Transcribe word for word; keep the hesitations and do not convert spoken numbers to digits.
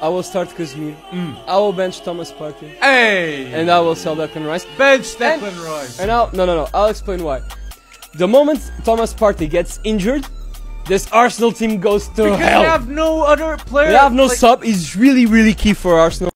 I will start Casemiro. Mm. I will bench Thomas Partey. Hey! And I will sell Declan Rice. Bench Declan and, Rice. And I'll no no no. I'll explain why. The moment Thomas Partey gets injured, this Arsenal team goes to because hell. They have no other player. They have no like sub. Is really really key for Arsenal.